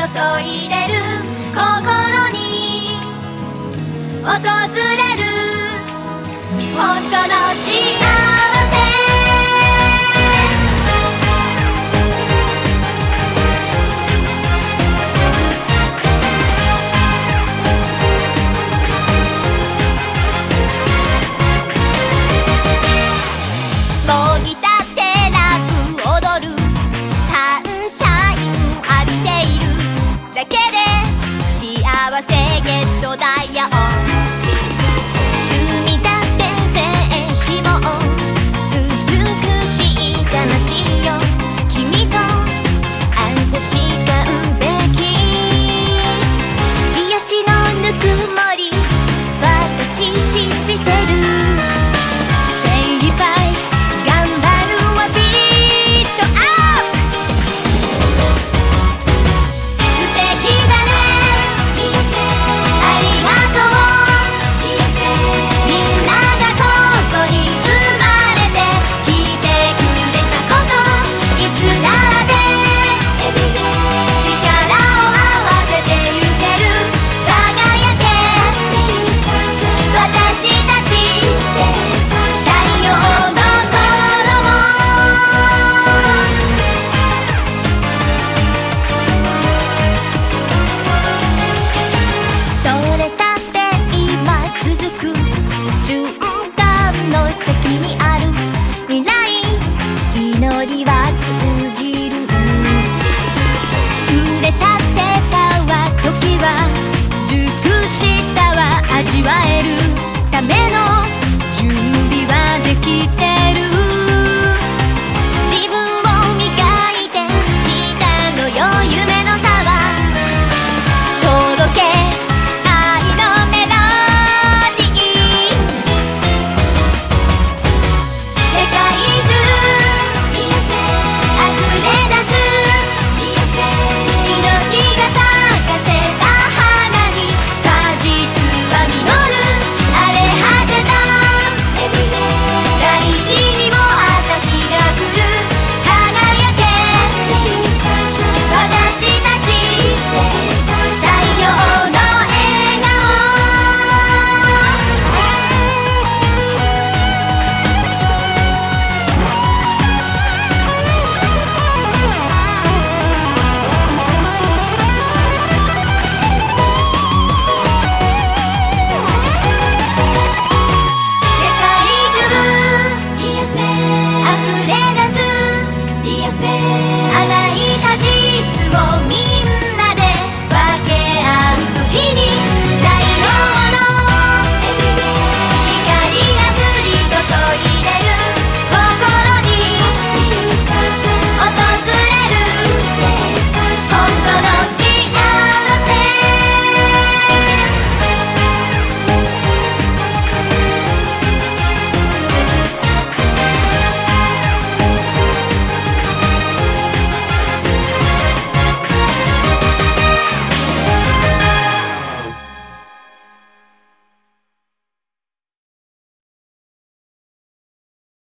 注いでる心に訪れる本当の幸せ。もぎたってラップ踊るサンシャイン浴びているだけで幸せゲットだよ。積み立て電子も美しい魂よ君とあんたしかんべき癒しのぬくもり私信じてる精一杯味わえるための準備はできてる。自分を磨いてきたのよ夢のシャワー届け愛のメロディー世界中溢れ出す命が咲かせた花に果実大事にも朝日が来る輝け私たち太陽の笑溢れ出す